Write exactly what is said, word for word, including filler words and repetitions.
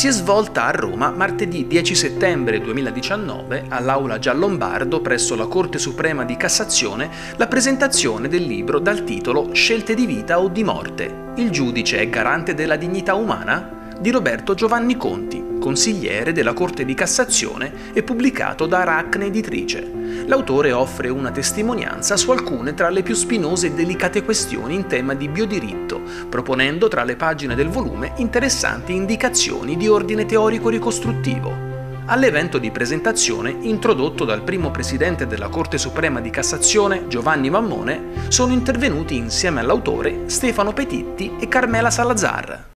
si è svolta a Roma martedì dieci settembre duemiladiciannove all'Aula Giallombardo presso la Corte Suprema di Cassazione la presentazione del libro dal titolo Scelte di vita o di morte. Il giudice è garante della dignità umana? Di Roberto Giovanni Conti, consigliere della Corte di Cassazione e pubblicato da Aracne Editrice. L'autore offre una testimonianza su alcune tra le più spinose e delicate questioni in tema di biodiritto, proponendo tra le pagine del volume interessanti indicazioni di ordine teorico-ricostruttivo. All'evento di presentazione, introdotto dal primo presidente della Corte Suprema di Cassazione, Giovanni Mammone, sono intervenuti insieme all'autore Stefano Petitti e Carmela Salazar.